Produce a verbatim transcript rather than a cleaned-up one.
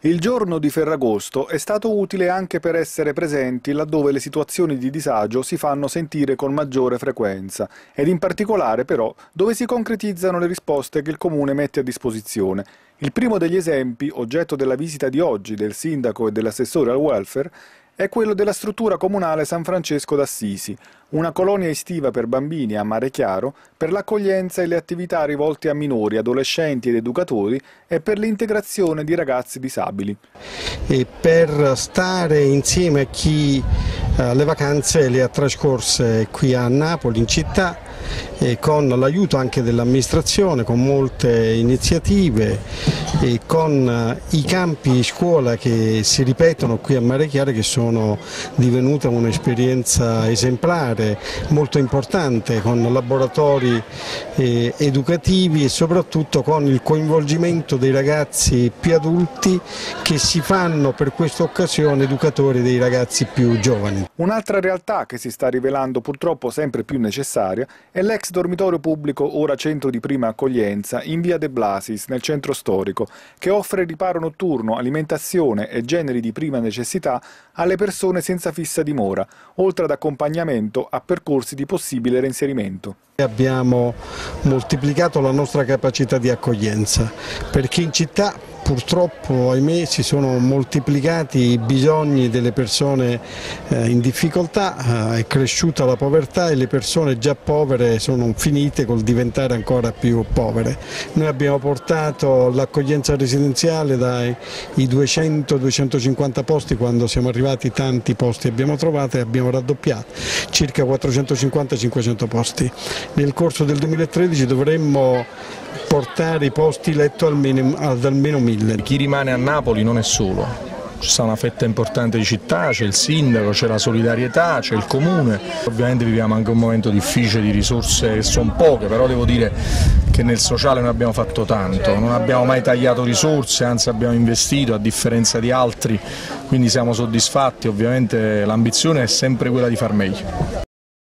Il giorno di Ferragosto è stato utile anche per essere presenti laddove le situazioni di disagio si fanno sentire con maggiore frequenza ed in particolare però dove si concretizzano le risposte che il Comune mette a disposizione. Il primo degli esempi, oggetto della visita di oggi del sindaco e dell'assessore al welfare, è quello della struttura comunale San Francesco d'Assisi, una colonia estiva per bambini a Mare Chiaro per l'accoglienza e le attività rivolte a minori, adolescenti ed educatori e per l'integrazione di ragazzi disabili. E per stare insieme a chi eh, le vacanze le ha trascorse qui a Napoli, in città, e con l'aiuto anche dell'amministrazione, con molte iniziative e con eh, i campi scuola che si ripetono qui a Mare Chiaro, che sono divenuta un'esperienza esemplare, molto importante, con laboratori eh, educativi e soprattutto con il coinvolgimento dei ragazzi più adulti che si fanno per questa occasione educatori dei ragazzi più giovani. Un'altra realtà che si sta rivelando purtroppo sempre più necessaria è l'ex dormitorio pubblico, ora centro di prima accoglienza, in via De Blasis, nel centro storico, che offre riparo notturno, alimentazione e generi di prima necessità alle persone senza fissa dimora, oltre ad accompagnamento a percorsi di possibile reinserimento. Abbiamo moltiplicato la nostra capacità di accoglienza, perché in città purtroppo, ahimè, si sono moltiplicati i bisogni delle persone eh, in difficoltà, eh, è cresciuta la povertà e le persone già povere sono finite col diventare ancora più povere. Noi abbiamo portato l'accoglienza residenziale dai duecento duecentocinquanta posti, quando siamo arrivati tanti posti abbiamo trovato, e abbiamo raddoppiato, circa quattrocentocinquanta cinquecento posti. Nel corso del duemilatredici dovremmo portare i posti letto almeno, ad almeno mille. Chi rimane a Napoli non è solo, ci sta una fetta importante di città, c'è il sindaco, c'è la solidarietà, c'è il comune. Ovviamente viviamo anche un momento difficile di risorse che sono poche, però devo dire che nel sociale noi abbiamo fatto tanto, non abbiamo mai tagliato risorse, anzi abbiamo investito a differenza di altri, quindi siamo soddisfatti. Ovviamente l'ambizione è sempre quella di far meglio.